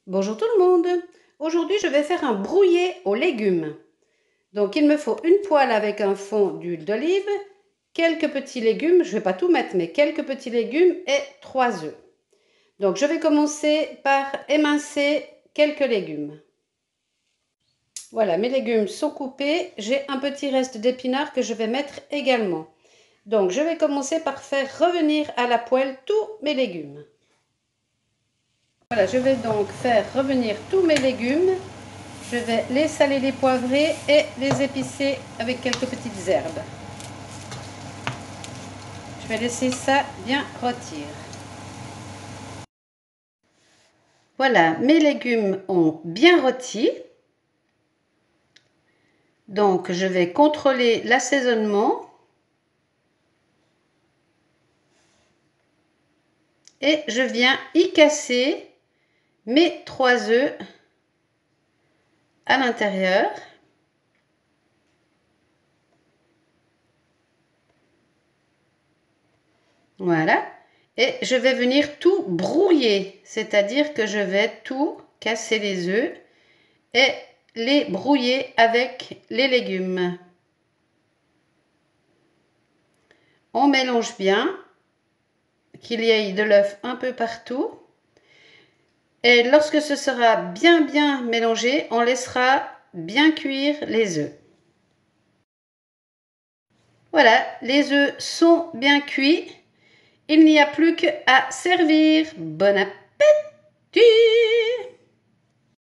Bonjour tout le monde. Aujourd'hui, je vais faire un brouillé aux légumes. Donc, il me faut une poêle avec un fond d'huile d'olive, quelques petits légumes, je ne vais pas tout mettre, mais quelques petits légumes et 3 œufs. Donc, je vais commencer par émincer quelques légumes. Voilà, mes légumes sont coupés. J'ai un petit reste d'épinards que je vais mettre également. Donc, je vais commencer par faire revenir à la poêle tous mes légumes. Voilà, je vais donc faire revenir tous mes légumes. Je vais les saler, les poivrer et les épicer avec quelques petites herbes. Je vais laisser ça bien rôtir. Voilà, mes légumes ont bien rôti. Donc, je vais contrôler l'assaisonnement. Et je viens y casser mes 3 œufs à l'intérieur. Voilà. Et je vais venir tout brouiller, c'est-à-dire que je vais tout casser les œufs et les brouiller avec les légumes. On mélange bien, qu'il y ait de l'œuf un peu partout. Et lorsque ce sera bien mélangé, on laissera bien cuire les œufs. Voilà, les œufs sont bien cuits. Il n'y a plus qu'à servir. Bon appétit!